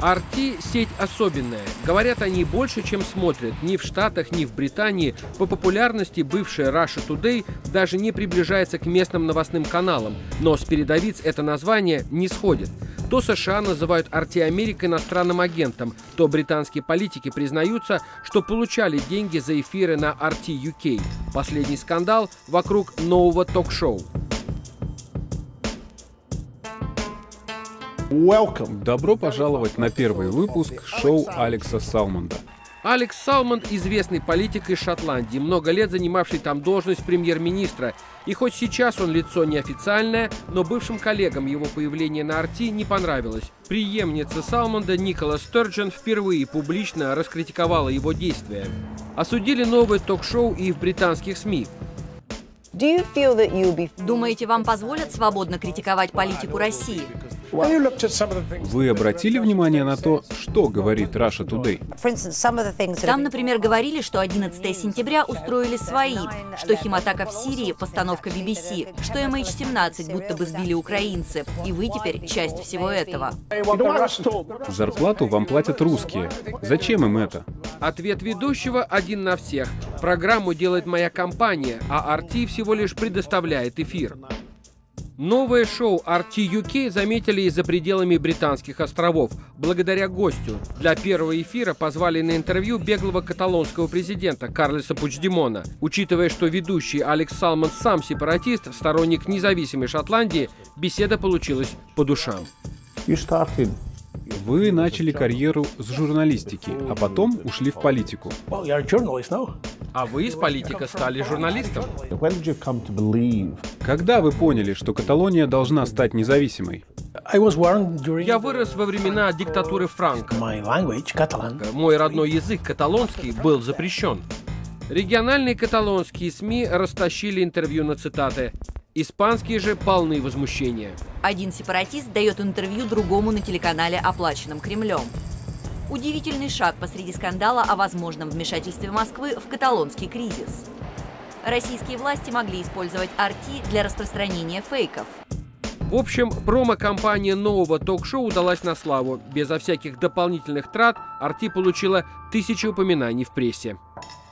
RT – сеть особенная. Говорят о ней больше, чем смотрят. Ни в Штатах, ни в Британии. По популярности бывшая Russia Today даже не приближается к местным новостным каналам. Но с передовиц это название не сходит. То США называют RT Америка иностранным агентом, то британские политики признаются, что получали деньги за эфиры на RT UK. Последний скандал вокруг нового ток-шоу. Добро пожаловать на первый выпуск шоу Алекса Салмонда. Алекс Салмонд – известный политик из Шотландии, много лет занимавший там должность премьер-министра. И хоть сейчас он лицо неофициальное, но бывшим коллегам его появление на RT не понравилось. Преемница Салмонда Никола Стерджен впервые публично раскритиковала его действия. Осудили новое ток-шоу и в британских СМИ. Думаете, вам позволят свободно критиковать политику России? Вы обратили внимание на то, что говорит Russia Today? Там, например, говорили, что 11 сентября устроили свои, что химатака в Сирии – постановка BBC, что MH17 будто бы сбили украинцы, и вы теперь часть всего этого. Зарплату вам платят русские. Зачем им это? Ответ ведущего один на всех. Программу делает моя компания, а RT всего лишь предоставляет эфир. Новое шоу RT UK заметили и за пределами Британских островов, благодаря гостю. Для первого эфира позвали на интервью беглого каталонского президента Карлеса Пучдемона. Учитывая, что ведущий Алекс Салмонд сам сепаратист, сторонник независимой Шотландии, беседа получилась по душам. Вы начали карьеру с журналистики, а потом ушли в политику. А вы из политика стали журналистом? Когда вы поняли, что Каталония должна стать независимой? Я вырос во времена диктатуры Франко. Мой родной язык, каталонский, был запрещен. Региональные каталонские СМИ растащили интервью на цитаты. Испанские же полны возмущения. Один сепаратист дает интервью другому на телеканале, оплаченном Кремлем. Удивительный шаг посреди скандала о возможном вмешательстве Москвы в каталонский кризис. Российские власти могли использовать RT для распространения фейков. В общем, промо-компания нового ток-шоу удалась на славу. Безо всяких дополнительных трат RT получила 1000 упоминаний в прессе.